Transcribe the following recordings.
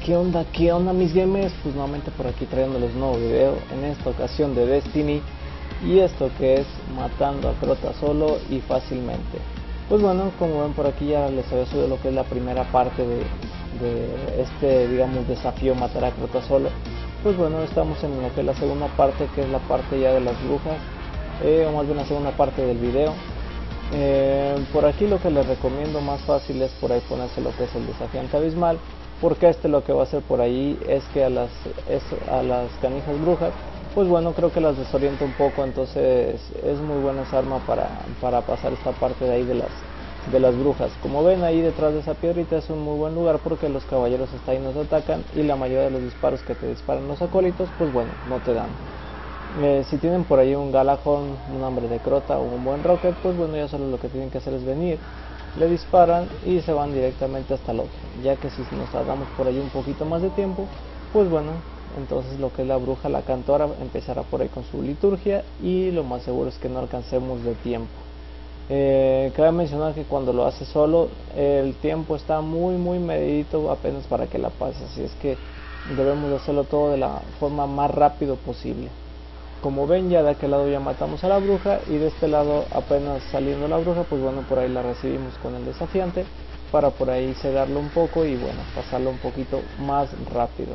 ¿Qué onda mis gamers? Pues nuevamente por aquí trayéndoles un nuevo video, en esta ocasión de Destiny, y esto que es matando a Crota solo y fácilmente. Pues bueno, como ven por aquí ya les había subido lo que es la primera parte de este, digamos, desafío matar a Crota solo. Pues bueno, estamos en lo que es la segunda parte, que es la parte ya de las brujas, o más bien la segunda parte del video. Por aquí lo que les recomiendo más fácil es por ahí ponerse lo que es el desafiante abismal, porque lo que va a hacer por ahí es que a las canijas brujas, pues bueno, creo que las desorienta un poco, entonces es muy buena esa arma para pasar esta parte de ahí de las brujas. Como ven ahí detrás de esa piedrita es un muy buen lugar porque los caballeros hasta ahí nos atacan y la mayoría de los disparos que te disparan los acólitos, pues bueno, no te dan. Si tienen por ahí un Galahorn, un hambre de Crota o un buen Rocket, pues bueno, ya solo lo que tienen que hacer es venir, le disparan y se van directamente hasta el otro. Ya que si nos tardamos por ahí un poquito más de tiempo, pues bueno, entonces lo que es la bruja, la cantora, empezará por ahí con su liturgia y lo más seguro es que no alcancemos de tiempo. Cabe mencionar que cuando lo hace solo, el tiempo está muy medidito apenas para que la pase, así es que debemos de hacerlo todo de la forma más rápido posible. Como ven, ya de aquel lado ya matamos a la bruja y de este lado apenas saliendo la bruja, pues bueno, por ahí la recibimos con el desafiante para por ahí cegarlo un poco y bueno, pasarlo un poquito más rápido.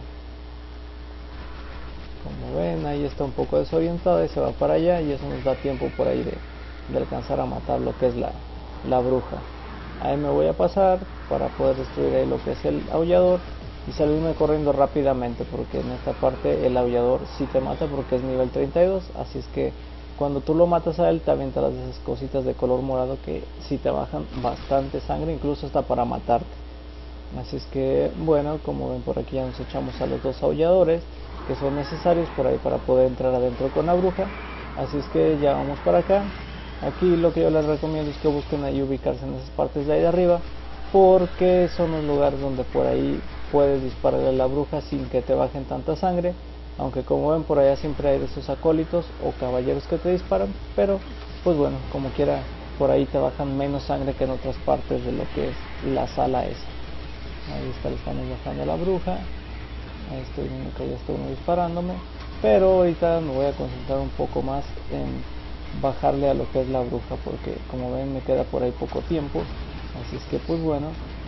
Como ven, ahí está un poco desorientada y se va para allá y eso nos da tiempo por ahí de alcanzar a matar lo que es la bruja. Ahí me voy a pasar para poder destruir ahí lo que es el aullador y salirme corriendo rápidamente, porque en esta parte el aullador sí te mata porque es nivel 32, así es que cuando tú lo matas a él te avienta las esas cositas de color morado que sí te bajan bastante sangre, incluso hasta para matarte. Así es que bueno, como ven por aquí ya nos echamos a los dos aulladores que son necesarios por ahí para poder entrar adentro con la bruja, así es que ya vamos para acá. Aquí lo que yo les recomiendo es que busquen ahí ubicarse en esas partes de ahí de arriba, porque son los lugares donde por ahí puedes dispararle a la bruja sin que te bajen tanta sangre, aunque como ven por allá siempre hay de esos acólitos o caballeros que te disparan, pero pues bueno, como quiera por ahí te bajan menos sangre que en otras partes de lo que es la sala esa. Ahí está, le estamos bajando a la bruja, ahí estoy viendo que ya estoy disparándome, pero ahorita me voy a concentrar un poco más en bajarle a lo que es la bruja, porque como ven me queda por ahí poco tiempo, así es que pues bueno,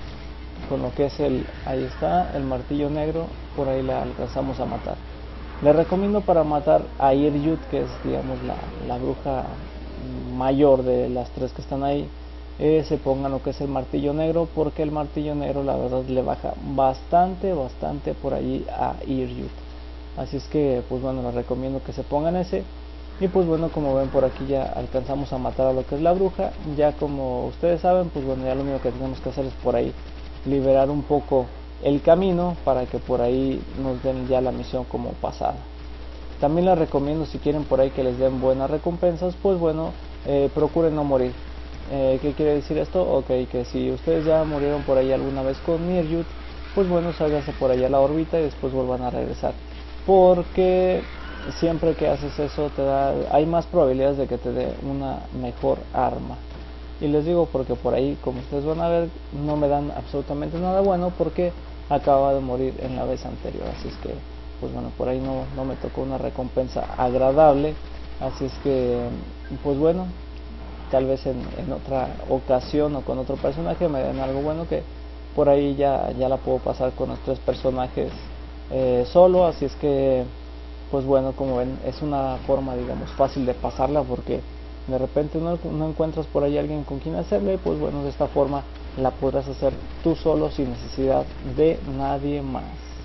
con lo que es ahí está el martillo negro, por ahí la alcanzamos a matar. Les recomiendo para matar a Iryut, que es digamos la bruja mayor de las tres que están ahí, se pongan lo que es el martillo negro, porque el martillo negro la verdad le baja bastante por allí a Iryut, así es que pues bueno, les recomiendo que se pongan ese. Y pues bueno, como ven por aquí ya alcanzamos a matar a lo que es la bruja. Ya como ustedes saben, pues bueno, ya lo único que tenemos que hacer es por ahí liberar un poco el camino para que por ahí nos den ya la misión como pasada. También les recomiendo, si quieren por ahí que les den buenas recompensas, pues bueno, procuren no morir. ¿Qué quiere decir esto? Ok, que si ustedes ya murieron por ahí alguna vez con Iryut, pues bueno, sálganse por allá a la órbita y después vuelvan a regresar, porque siempre que haces eso hay más probabilidades de que te dé una mejor arma. Y les digo porque por ahí, como ustedes van a ver, no me dan absolutamente nada bueno porque acaba de morir en la vez anterior, así es que pues bueno, por ahí no me tocó una recompensa agradable, así es que pues bueno, tal vez en otra ocasión o con otro personaje me den algo bueno, que por ahí ya la puedo pasar con los tres personajes solo, así es que pues bueno, como ven, es una forma digamos fácil de pasarla, porque de repente no encuentras por ahí alguien con quien hacerle, pues bueno, de esta forma la podrás hacer tú solo sin necesidad de nadie más.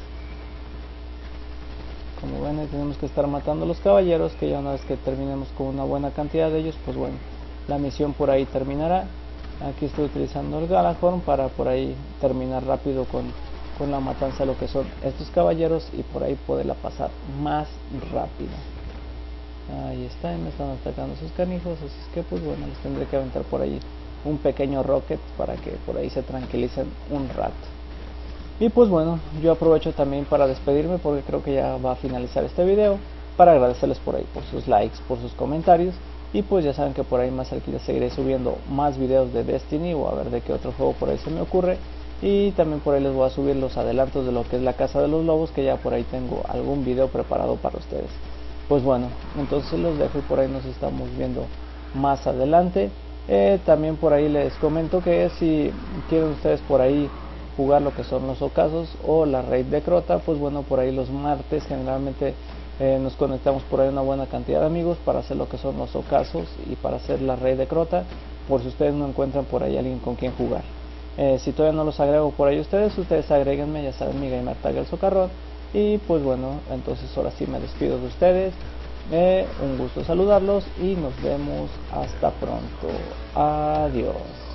Como ven, ahí tenemos que estar matando a los caballeros, que ya una vez que terminemos con una buena cantidad de ellos, pues bueno, la misión por ahí terminará. Aquí estoy utilizando el Galahorn para por ahí terminar rápido con la matanza de lo que son estos caballeros y por ahí poderla pasar más rápido. Ahí está, y me están atacando sus canijos, así es que pues bueno, les tendré que aventar por ahí un pequeño rocket para que por ahí se tranquilicen un rato. Y pues bueno, yo aprovecho también para despedirme, porque creo que ya va a finalizar este video, para agradecerles por ahí por sus likes, por sus comentarios, y pues ya saben que por ahí más cerquita seguiré subiendo más videos de Destiny, o a ver de qué otro juego por ahí se me ocurre. y también por ahí les voy a subir los adelantos de lo que es la Casa de los Lobos, que ya por ahí tengo algún video preparado para ustedes. Pues bueno, entonces los dejo y por ahí nos estamos viendo más adelante. También por ahí les comento que si quieren ustedes por ahí jugar lo que son los ocasos o la raid de Crota, pues bueno, por ahí los martes generalmente nos conectamos por ahí una buena cantidad de amigos para hacer lo que son los ocasos y para hacer la raid de Crota, por si ustedes no encuentran por ahí alguien con quien jugar. Si todavía no los agrego por ahí ustedes agréguenme, ya saben, mi gamer tag el socarrón. Y pues bueno, entonces ahora sí me despido de ustedes. Un gusto saludarlos y nos vemos hasta pronto. Adiós.